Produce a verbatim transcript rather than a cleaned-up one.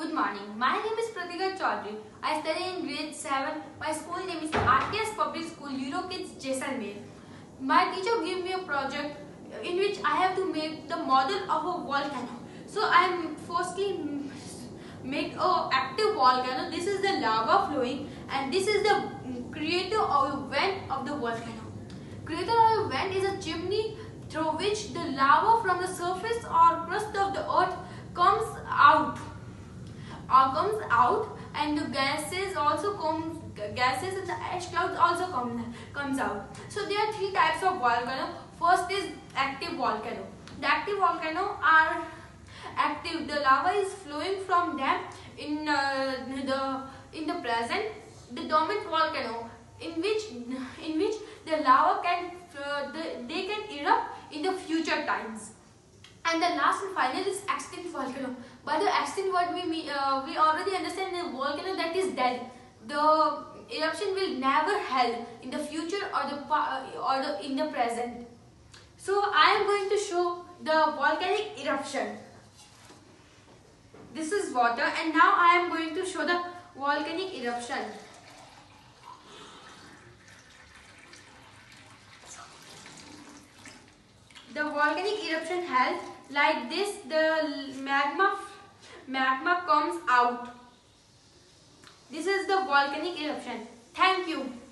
Good morning. My name is Pratika Chaudhary. I study in grade seven. My school name is R T S Public School, Eurokids, Jaisalmer. My teacher gave me a project in which I have to make the model of a volcano. So I am firstly make a active volcano. This is the lava flowing, and this is the crater or vent of the volcano. Crater or vent is a chimney through which the lava from the surface or crust of the earth comes out. Uh, comes out and the gases also come gases and the ash clouds also come comes out. So there are three types of volcano. First is active volcano. The active volcano are active. The lava is flowing from them in uh, the in the present. The dormant volcano in which in which the lava can uh, the, they can erupt in the future times. And the last and final is extinct volcano. By the extinct word we mean, uh, we already understand the volcano that is dead. The eruption will never held in the future or the or the in the present. So I am going to show the volcanic eruption. This is water, and now I am going to show the volcanic eruption. The volcanic eruption held like this. The magma magma comes out. This is the volcanic eruption. Thank you.